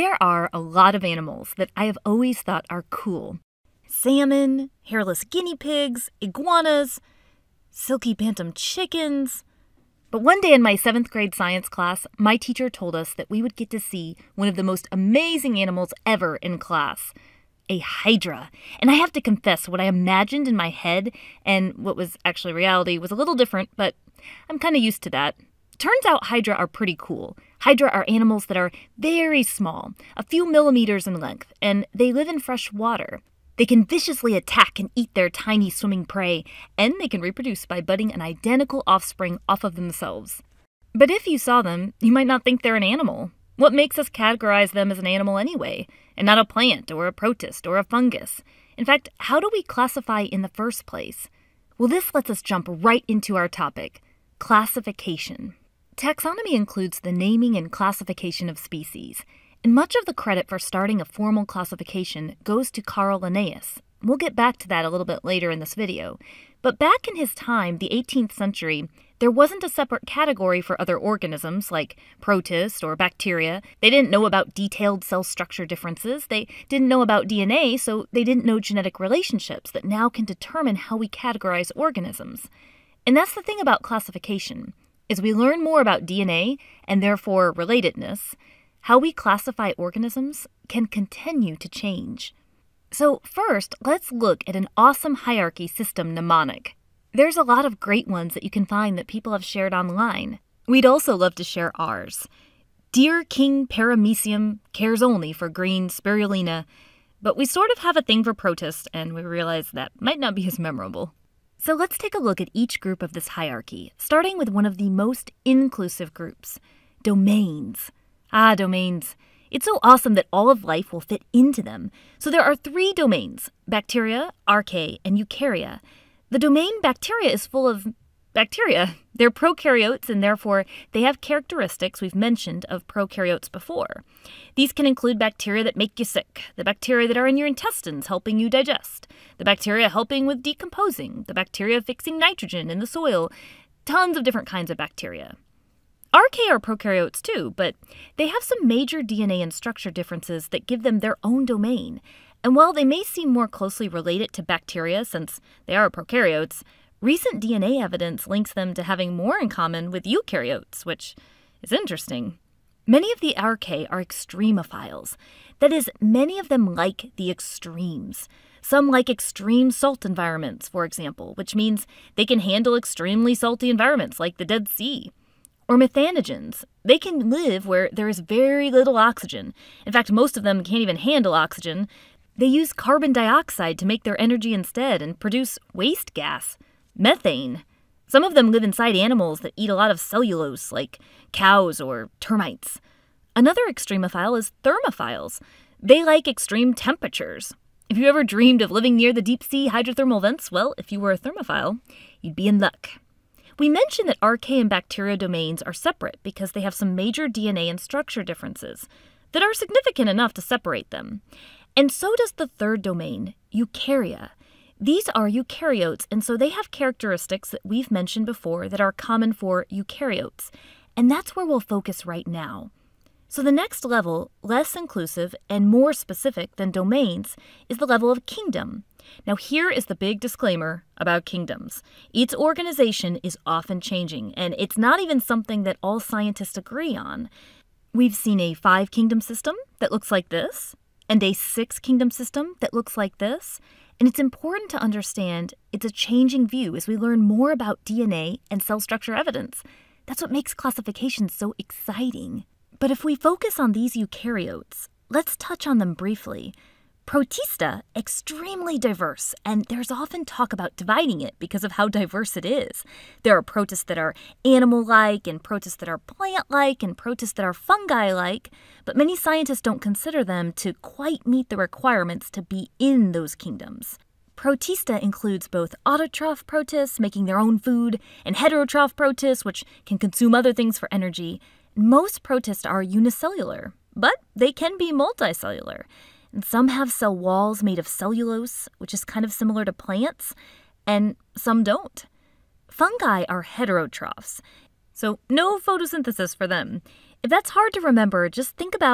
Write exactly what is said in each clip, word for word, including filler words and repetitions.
There are a lot of animals that I have always thought are cool. Salmon, hairless guinea pigs, iguanas, silky bantam chickens. But one day in my seventh grade science class, my teacher told us that we would get to see one of the most amazing animals ever in class, a hydra. And I have to confess, what I imagined in my head and what was actually reality was a little different, but I'm kind of used to that. Turns out hydra are pretty cool. Hydra are animals that are very small, a few millimeters in length, and they live in fresh water. They can viciously attack and eat their tiny swimming prey, and they can reproduce by budding an identical offspring off of themselves. But if you saw them, you might not think they're an animal. What makes us categorize them as an animal anyway, and not a plant or a protist or a fungus? In fact, how do we classify in the first place? Well, this lets us jump right into our topic, classification. Taxonomy includes the naming and classification of species, and much of the credit for starting a formal classification goes to Carl Linnaeus. We'll get back to that a little bit later in this video. But back in his time, the eighteenth century, there wasn't a separate category for other organisms like protists or bacteria. They didn't know about detailed cell structure differences. They didn't know about D N A, so they didn't know genetic relationships that now can determine how we categorize organisms. And that's the thing about classification. As we learn more about D N A, and therefore relatedness, how we classify organisms can continue to change. So first, let's look at an awesome hierarchy system mnemonic. There's a lot of great ones that you can find that people have shared online. We'd also love to share ours. Dear King Paramecium cares only for green spirulina, but we sort of have a thing for protists, and we realize that might not be as memorable. So let's take a look at each group of this hierarchy, starting with one of the most inclusive groups, domains. Ah, domains. It's so awesome that all of life will fit into them. So there are three domains, bacteria, Archaea, and Eukaryotes. The domain bacteria is full of bacteria. They're prokaryotes, and therefore they have characteristics we've mentioned of prokaryotes before. These can include bacteria that make you sick, the bacteria that are in your intestines helping you digest, the bacteria helping with decomposing, the bacteria fixing nitrogen in the soil, tons of different kinds of bacteria. Archaea are prokaryotes too, but they have some major D N A and structure differences that give them their own domain. And while they may seem more closely related to bacteria since they are prokaryotes, recent D N A evidence links them to having more in common with eukaryotes, which is interesting. Many of the Archaea are extremophiles. That is, many of them like the extremes. Some like extreme salt environments, for example, which means they can handle extremely salty environments like the Dead Sea. Or methanogens. They can live where there is very little oxygen. In fact, most of them can't even handle oxygen. They use carbon dioxide to make their energy instead and produce waste gas, methane. Some of them live inside animals that eat a lot of cellulose, like cows or termites. Another extremophile is thermophiles. They like extreme temperatures. If you ever dreamed of living near the deep sea hydrothermal vents, well, if you were a thermophile, you'd be in luck. We mentioned that Archaea and bacteria domains are separate because they have some major D N A and structure differences that are significant enough to separate them. And so does the third domain, Eukaryotes. These are eukaryotes, and so they have characteristics that we've mentioned before that are common for eukaryotes. And that's where we'll focus right now. So the next level, less inclusive and more specific than domains, is the level of kingdom. Now here is the big disclaimer about kingdoms. Each organization is often changing, and it's not even something that all scientists agree on. We've seen a five-kingdom system that looks like this, and a six-kingdom system that looks like this, and it's important to understand it's a changing view as we learn more about D N A and cell structure evidence. That's what makes classification so exciting. But if we focus on these eukaryotes, let's touch on them briefly. Protista, extremely diverse, and there's often talk about dividing it because of how diverse it is. There are protists that are animal-like, and protists that are plant-like, and protists that are fungi-like, but many scientists don't consider them to quite meet the requirements to be in those kingdoms. Protista includes both autotroph protists, making their own food, and heterotroph protists, which can consume other things for energy. Most protists are unicellular, but they can be multicellular. And some have cell walls made of cellulose, which is kind of similar to plants, and some don't. Fungi are heterotrophs, so no photosynthesis for them. If that's hard to remember, just think about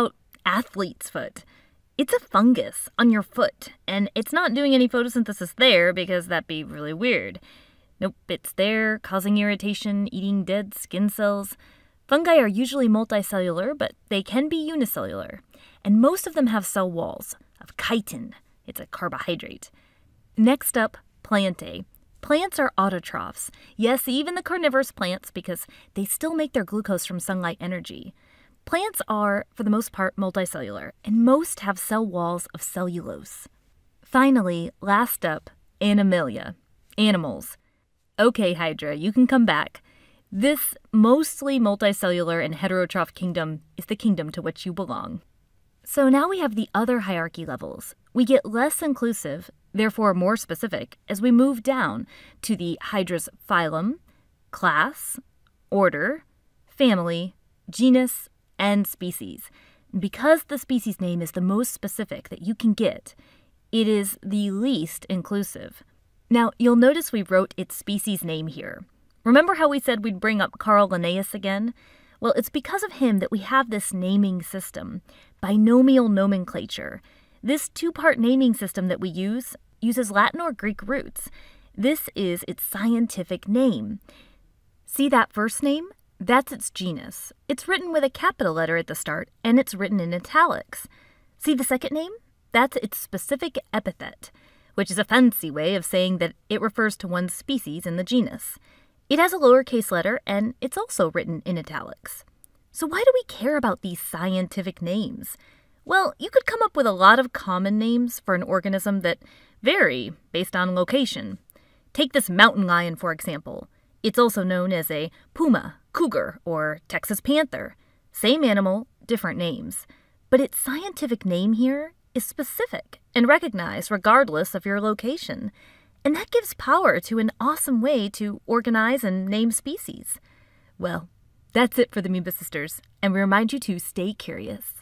athlete's foot. It's a fungus on your foot, and it's not doing any photosynthesis there because that'd be really weird. Nope, it's there, causing irritation, eating dead skin cells. Fungi are usually multicellular, but they can be unicellular. And most of them have cell walls of chitin. It's a carbohydrate. Next up, plantae. Plants are autotrophs. Yes, even the carnivorous plants, because they still make their glucose from sunlight energy. Plants are, for the most part, multicellular, and most have cell walls of cellulose. Finally, last up, animalia. Animals. Okay, Hydra, you can come back. This mostly multicellular and heterotroph kingdom is the kingdom to which you belong. So now we have the other hierarchy levels. We get less inclusive, therefore more specific, as we move down to the Hydra's phylum, class, order, family, genus, and species. Because the species name is the most specific that you can get, it is the least inclusive. Now, you'll notice we wrote its species name here. Remember how we said we'd bring up Carl Linnaeus again? Well, it's because of him that we have this naming system, Binomial Nomenclature. This two-part naming system that we use uses Latin or Greek roots. This is its scientific name. See that first name? That's its genus. It's written with a capital letter at the start, and it's written in italics. See the second name? That's its specific epithet, which is a fancy way of saying that it refers to one species in the genus. It has a lowercase letter, and it's also written in italics. So why do we care about these scientific names? Well, you could come up with a lot of common names for an organism that vary based on location. Take this mountain lion, for example. It's also known as a puma, cougar, or Texas panther. Same animal, different names. But its scientific name here is specific and recognized regardless of your location. And that gives power to an awesome way to organize and name species. Well, that's it for the Amoeba Sisters, and we remind you to stay curious.